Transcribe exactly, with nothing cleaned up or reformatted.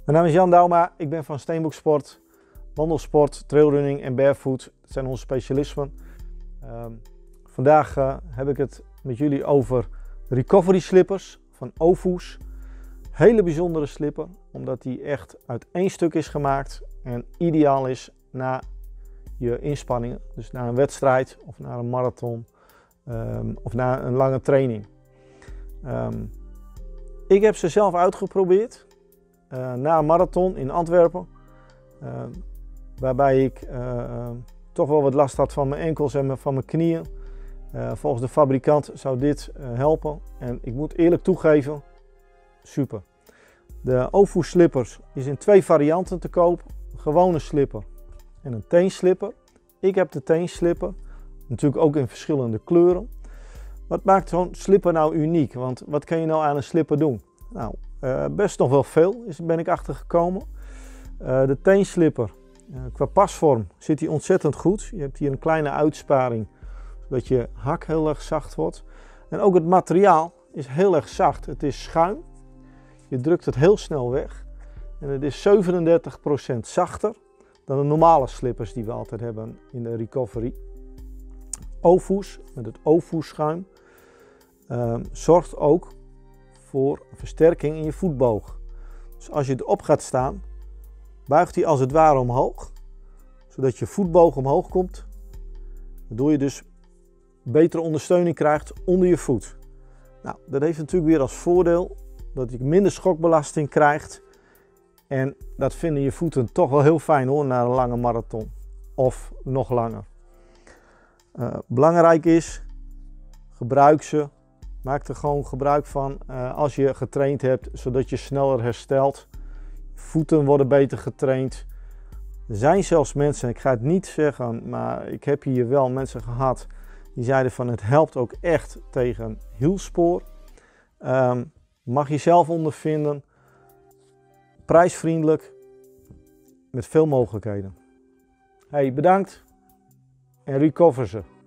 Mijn naam is Jan Douma, ik ben van Steenbok Sport, wandelsport, trailrunning en barefoot. Dat zijn onze specialismen. Uh, vandaag uh, heb ik het met jullie over de recovery slippers van Ovus. Hele bijzondere slipper, omdat die echt uit één stuk is gemaakt en ideaal is na je inspanningen. Dus na een wedstrijd of na een marathon um, of na een lange training. Um, ik heb ze zelf uitgeprobeerd uh, na een marathon in Antwerpen. Uh, waarbij ik uh, uh, toch wel wat last had van mijn enkels en van mijn knieën. Uh, volgens de fabrikant zou dit uh, helpen. En ik moet eerlijk toegeven, super. De Ovus slippers is in twee varianten te koop. Een gewone slipper en een teenslipper. Ik heb de teenslipper, natuurlijk ook in verschillende kleuren. Wat maakt zo'n slipper nou uniek? Want wat kan je nou aan een slipper doen? Nou, uh, best nog wel veel, is, ben ik achtergekomen. Uh, de teenslipper, uh, qua pasvorm zit hij ontzettend goed. Je hebt hier een kleine uitsparing, zodat je hak heel erg zacht wordt. En ook het materiaal is heel erg zacht. Het is schuim. Je drukt het heel snel weg. En het is zevenendertig procent zachter dan de normale slippers die we altijd hebben in de recovery. Ovus, met het Ovus schuim, uh, zorgt ook voor versterking in je voetboog. Dus als je erop gaat staan, buigt hij als het ware omhoog, zodat je voetboog omhoog komt. Waardoor je dus betere ondersteuning krijgt onder je voet. Nou, dat heeft natuurlijk weer als voordeel dat je minder schokbelasting krijgt. En dat vinden je voeten toch wel heel fijn hoor, na een lange marathon. Of nog langer. Uh, belangrijk is, gebruik ze. Maak er gewoon gebruik van uh, als je getraind hebt, zodat je sneller herstelt. Voeten worden beter getraind. Er zijn zelfs mensen, ik ga het niet zeggen, maar ik heb hier wel mensen gehad die zeiden van het helpt ook echt tegen hielspoor. Um, mag je zelf ondervinden. Prijsvriendelijk, met veel mogelijkheden. Hey, bedankt en recover ze.